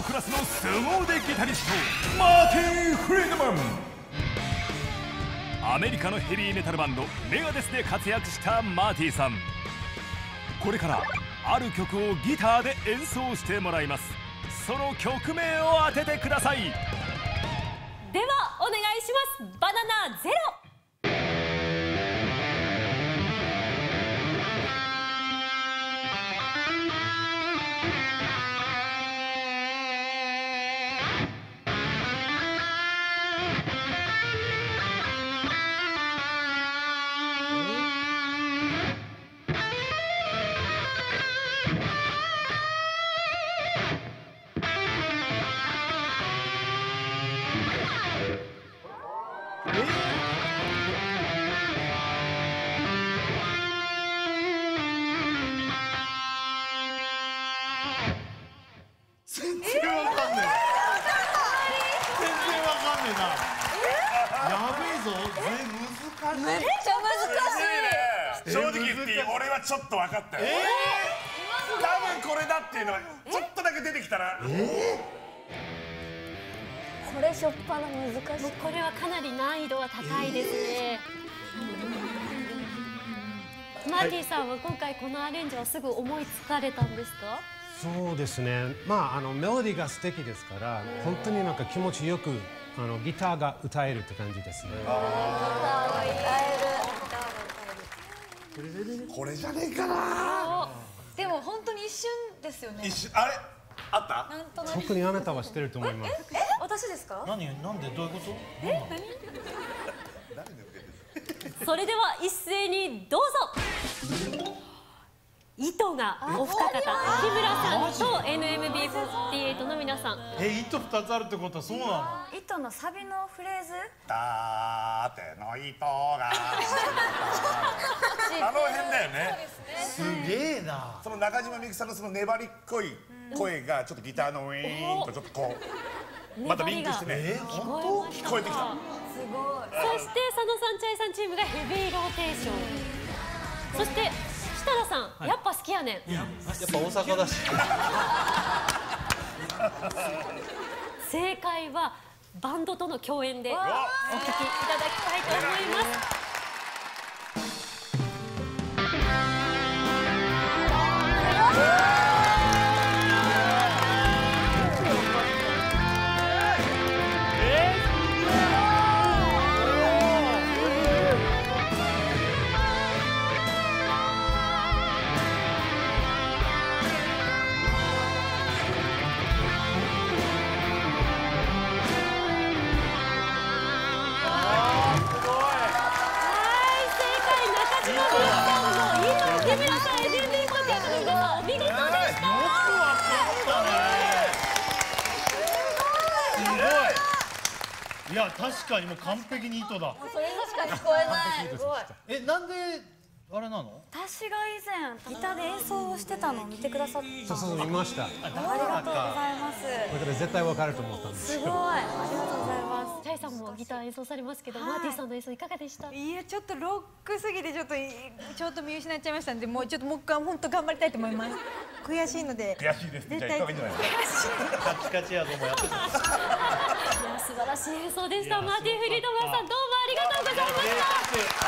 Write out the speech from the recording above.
クラスの凄腕ギタリストマーティン・フリードマン。アメリカのヘビーメタルバンドメガデスで活躍したマーティさん。これからある曲をギターで演奏してもらいます。その曲名を当ててください。 ではお願いします。バナナゼロ。 全然わかんねえ。全然わかんねえな。やべえぞ。難しい。 めっちゃ難しい。 正直言っていい、俺はちょっと分かったよ。多分これだっていうのはちょっとだけ出てきたら。 これしょっぱな難しい。 もうこれはかなり難易度は高いですね。マーティさんは今回このアレンジはすぐ思いつかれたんですか？ そうですね。メロディーが素敵ですから、本当になんか気持ちよくギターが歌えるって感じですね。 これじゃねえかな。 でも本当に一瞬ですよね。 一瞬、あれあった？ なんとなく。 特にあなたは知ってると思います。 私ですか？ 何なんでどういうこと？ それでは一斉にどうぞ。糸がお二方、日村さんと NMB48 の皆さん。 糸2つあるってことはそうなの？ 糸のサビのフレーズ。 たての糸が。あの辺だよね。 すげえな。 その中島みゆきさんのその粘りっこい声がちょっとギターのウィーンとちょっとこうまたリンクしてね。 聞こえてきた。 すごい。 そして佐野さん、チャイさんチームがヘビーローテーション。そして設楽さん、やっぱ好きやねん。 やっぱ大阪だし。 正解はバンドとの共演でお聴きいただきたいと思います。 いや確かにもう完璧に糸だ。 それしか聞こえない。すごい。 なんであれなの？ 私が以前ギターで演奏をしてたのを見てくださった。 そう見ました。 ありがとうございます。 これから絶対わかると思ったんですよ。 すごい。ありがとうございます。 チャイさんもギター演奏されますけど、マーティさんの演奏いかがでした？ いやちょっとロックすぎてちょっと見失っちゃいましたんで、もう一回本当頑張りたいと思います。悔しいので。 悔しいですって。じゃあ言った方がいいんじゃないですか。 カチカチやぞもやってた。 素晴らしい演奏でした。マーティ・フリードマンさん、どうもありがとうございました。